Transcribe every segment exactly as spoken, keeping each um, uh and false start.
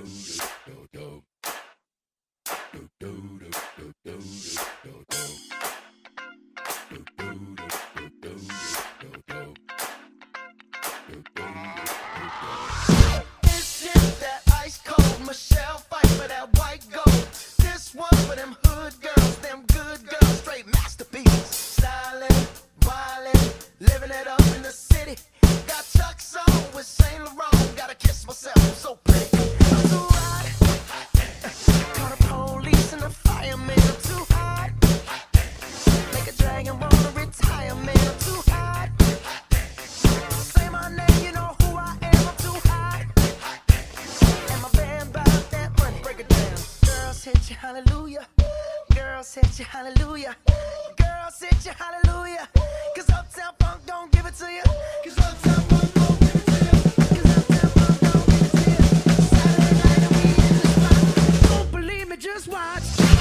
Hallelujah, girls hit you, hallelujah. Girls hit you, hallelujah. Cause Uptown Funk don't give it to you. Cause Uptown Funk don't give it to you. Cause Uptown Funk don't give it to you. Saturday night and we in the spot. Don't believe me, just watch.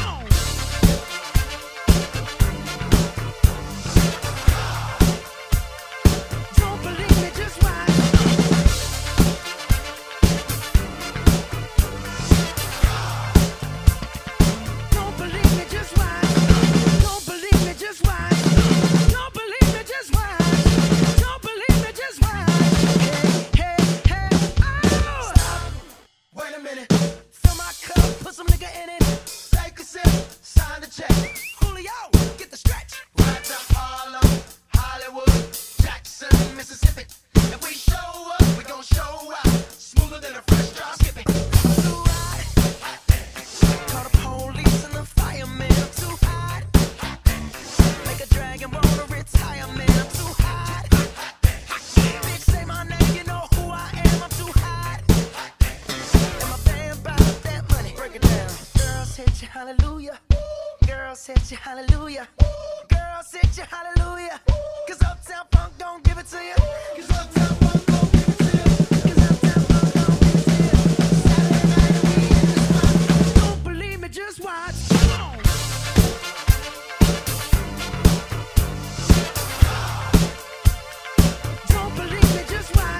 Don't believe me, just watch. Hallelujah, girls hit you, hallelujah. Girls hit you, hallelujah. Cause Uptown Funk don't give it to you. Cause Uptown Funk don't give it to you. Cause Uptown Funk don't give it to you. Saturday night and we in the spot. Don't believe me, just watch. Come on. Don't believe me, just watch.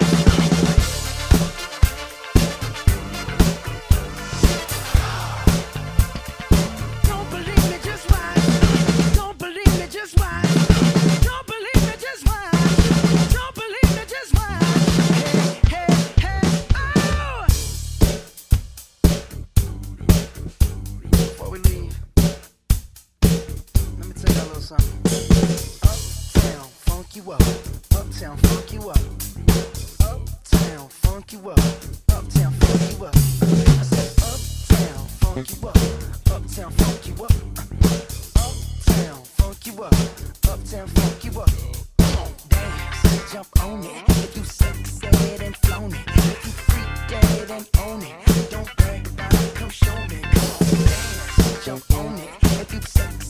Uptown funk you up, uptown funk you up, uptown funk you up, uptown funk you up. I said uptown funk you up, uptown funk you up, uptown funk you up, uptown funk you up. Come on, dance, jump on it. If you sexed and flown it, if you freak dead and own it, don't brag about it, come show me. Come on, dance, jump on it. If you sexed